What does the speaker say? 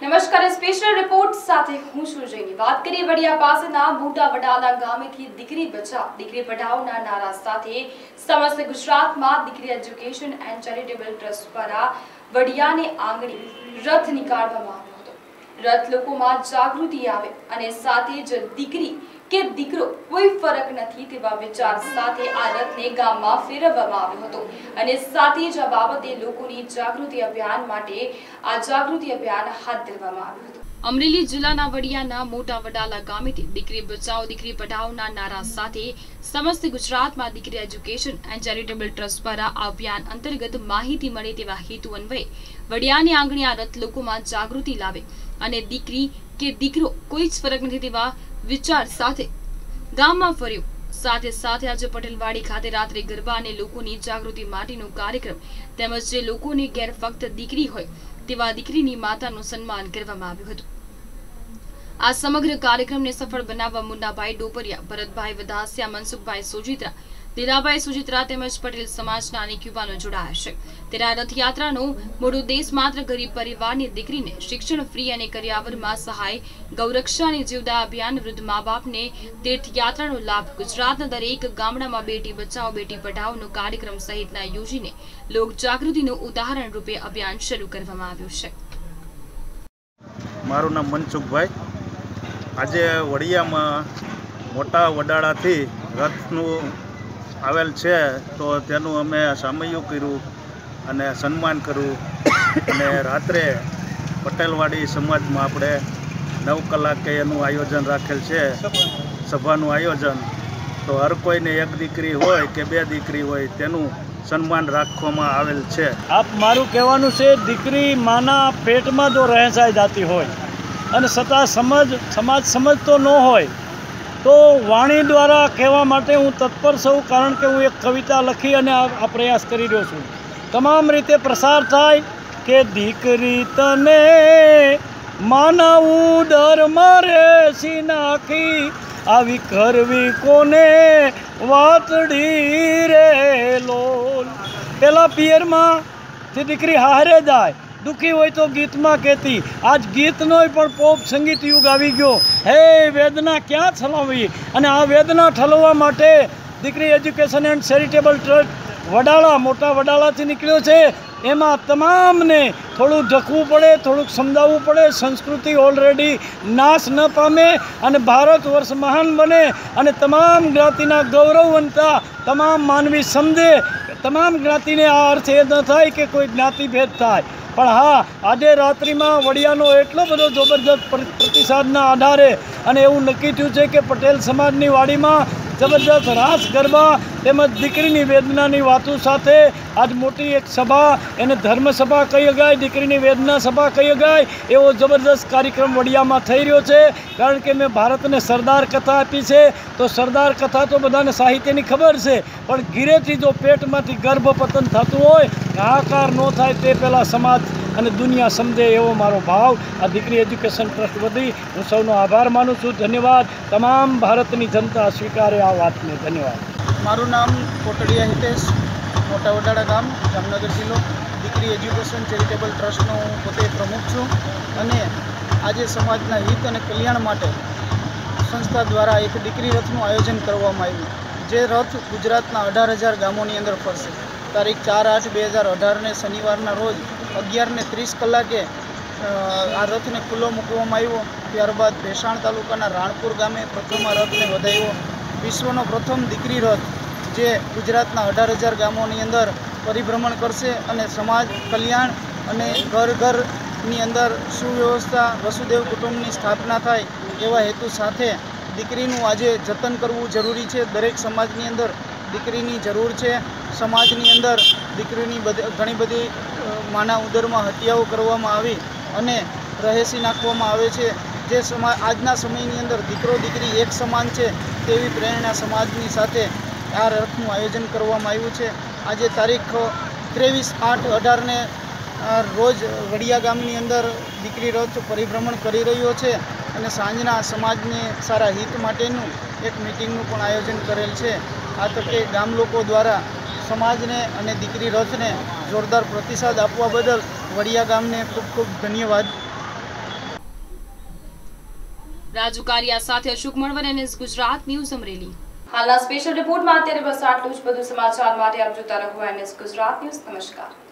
નમસ્કાર, special report સાથે હું છું જયની। વાત કરીએ વડિયા પાસેના મોટા વડાલા ગામેથી દીકરી બચાવ દીકરી પઢાઓના નારા સાથે સમસ્ત ગુજરાતમાં દીકરી એજ્યુકેશન એન્ડ ચેરિટેબલ ટ્રસ્ટ દ્વારા વડિયાને આંગણે રથ નીકાળવામાં આવ્યો હતો। રથ લોકોમાં જાગૃતિ આવે અને સાથે જ દીકરી કે દીકરો કોઈ ફરક નથી તેવા વિચાર સાથે આ રથને ગામમાં ફેરવવામાં આવ્યો હતો અને સાથે જ આ બાબતે લોકોની જાગૃતિ અભિયાન માટે આ જાગૃતિ અભિયાન હાથ ધરવામાં આવ્યું હતું। અમરેલી જિલ્લાના વડિયાના મોટા વડાલા ગામેથી દીકરી બચાવ દીકરી પઢાઓના નારા સાથે સમસ્ત ગુજરાતમાં દીકરી એજ્યુકેશન એન્ડ ચેરિટેબલ ટ્રસ્ટ દ્વારા આ અભિયાન અંતર્ગત માહિતી મળે તેવા હેતુ અન્વયે વડિયાની આંગણે આ રથ લોકોમાં જાગૃતિ લાવે અને દીકરી કે દીકરો કોઈ જ ફરક નથી તેવા વિચાર સાથે ગામમાં ફર્યો। સાથે સાથે આજે પટેલવાડી ખાતે રાત્રે ગરબા અને લોકોની જાગૃતિ માટેનો કાર્યક્રમ તેમજ જે લોકોને ઘેર ફક્ત દીકરી હોય તેવા દીકરીની માતાનું સન્માન કરવામાં આવ્યું હતું। આ સમગ્ર કાર્યક્રમને સફળ બનાવવા મુન્નાભાઈ ડોપરિયા, ભરતભાઈ વદાસિયા, મનસુખભાઈ સોજિત્રા, લીલાભાઈ સુજિત્રા તેમજ પટેલ સમાજના અનેક યુવાનો જોડાયા છે। ત્યારે આ રથયાત્રાનો મૂળ ઉદ્દેશ માત્ર ગરીબ પરિવારની દીકરીને શિક્ષણ ફ્રી અને કરિયાવરમાં સહાય, ગૌરક્ષા અને જીવદા અભિયાન, વૃદ્ધ મા બાપને તીર્થયાત્રાનો લાભ, ગુજરાતના દરેક ગામડામાં બેટી બચાવો બેટી પઢાઓનો કાર્યક્રમ સહિતના યોજીને લોક જાગૃતિનું ઉદાહરણ રૂપે અભિયાન શરૂ કરવામાં આવ્યું છે। મારું નામ મનસુખભાઈ। આજે વડિયામાં મોટા વડાળાથી રથનું આવેલ છે તો તેનું અમે સામયું કર્યું અને સન્માન કર્યું અને રાત્રે પટેલવાડી સમાજમાં આપણે 9 કલાકે એનું આયોજન રાખેલ છે, સભાનું આયોજન। તો હર કોઈને એક દીકરી હોય કે બે દીકરી હોય તેનું સન્માન રાખવામાં આવેલ છે। આપ મારું કહેવાનું છે, દીકરી માના પેટમાં જો રહેસાઈ જતી હોય અને છતાં સમાજ સમજતો ન હોય તો વાણી દ્વારા કહેવા માટે હું તત્પર છું, કારણ કે હું એક કવિતા લખી અને આ પ્રયાસ કરી રહ્યો છું। તમામ રીતે પ્રસાર થાય કે દીકરી તને માના ઉદરમાં રેસી નાખી, આવી કરવી કોને વાતડી રે લોલ। પેલા પિયરમાં જે દીકરી હારે જાય દુઃખી હોય તો ગીતમાં કહેતી, આજ ગીતનો પણ પોપ સંગીત યુગ આવી ગયો। હે વેદના ક્યાં ઠલવવી, અને આ વેદના ઠલવવા માટે Dikri education and charitable trust Vadala મોટા વડાલાથી નીકળ્યો છે। એમાં તમામને થોડું ઝખવું પડે, થોડુંક સમજાવવું પડે, સંસ્કૃતિ ઓલરેડી નાશ ન પામે અને ભારત વર્ષ મહાન બને અને તમામ જ્ઞાતિના ગૌરવવંતા તમામ માનવી સમજે। તમામ જ્ઞાતિને આ અર્થ એ ન થાય કે કોઈ જ્ઞાતિભેદ થાય, પણ હા આજે રાત્રિમાં વડિયાનો એટલો બધો જબરદસ્ત પ્રતિસાદના આધારે અને એવું નક્કી થયું છે કે પટેલ સમાજની વાડીમાં જબરદસ્ત રાસ ગરબા તેમજ દીકરીની વેદનાની વાતો સાથે આજ મોટી એક સભા, એને ધર્મસભા કહી શકાય, દીકરીની વેદના સભા કહી શકાય, એવો જબરદસ્ત કાર્યક્રમ વડિયામાં થઈ રહ્યો છે। કારણ કે મેં ભારતને સરદાર કથા આપી છે, તો સરદાર કથા તો બધાને સાહિત્યની ખબર છે, પણ ગીરેથી જો પેટમાંથી ગર્ભપતન થતું હોય, હાહાકાર ન થાય તે પહેલાં સમાજ અને દુનિયા સમજે એવો મારો ભાવ આ દીકરી એજ્યુકેશન ટ્રસ્ટ વધી હું સૌનો આભાર માનું છું। ધન્યવાદ। તમામ ભારતની જનતા સ્વીકારે આ વાતને। ધન્યવાદ। મારું નામ કોટડિયા હિતેશ, મોટા વડાળા ગામ, જામનગર જિલ્લો। દીકરી એજ્યુકેશન ચેરિટેબલ ટ્રસ્ટનો હું પોતે પ્રમુખ છું અને આજે સમાજના હિત અને કલ્યાણ માટે સંસ્થા દ્વારા એક દીકરી રથનું આયોજન કરવામાં આવ્યું, જે રથ ગુજરાતના 18,000 ગામોની અંદર ફરશે। તારીખ 4/8/2018ને શનિવારના રોજ 11:30 કલાકે આ રથને ખુલ્લો મૂકવામાં આવ્યો। ત્યારબાદ ભેસાણ તાલુકાના રાણપુર ગામે પ્રથમ આ રથને વધાવ્યો। વિશ્વનો પ્રથમ દીકરી રથ જે ગુજરાતના 18,000 ગામોની અંદર પરિભ્રમણ કરશે અને સમાજ કલ્યાણ અને ઘર ઘરની અંદર સુવ્યવસ્થા વસુદેવ કુટુંબની સ્થાપના થાય એવા હેતુ સાથે દીકરીનું આજે જતન કરવું જરૂરી છે। દરેક સમાજની અંદર દીકરીની જરૂર છે। સમાજની અંદર દીકરીની ઘણી બધી માના ઉદરમાં હત્યાઓ કરવામાં આવી અને રહેસી નાખવામાં આવે છે, જે આજના સમયની અંદર દીકરો દીકરી એક સમાન છે તેવી પ્રેરણા સમાજની સાથે આ રથનું આયોજન કરવામાં આવ્યું છે। આજે તારીખ 23/8/18ને રોજ વડિયા ગામની અંદર દીકરી રથ પરિભ્રમણ કરી રહ્યો છે અને સાંજના સમાજને સારા હિત માટેનું એક મિટિંગનું પણ આયોજન કરેલ છે। આ તકે ગામ લોકો દ્વારા સમાજને અને દીકરી રથને જોરદાર પ્રતિસાદ આપવા બદલ વડિયા ગામને ખૂબ ખૂબ ધન્યવાદ। રાજુ કારિયા સાથે અશોક મણવર, NS ગુજરાત ન્યૂઝ અમરેલી। હાલના સ્પેશિયલ રિપોર્ટમાં અત્યારે બસ આટલું જ। બધું સમાચાર માટે આપ જોતા રહો NS ગુજરાત ન્યૂઝ। નમસ્કાર।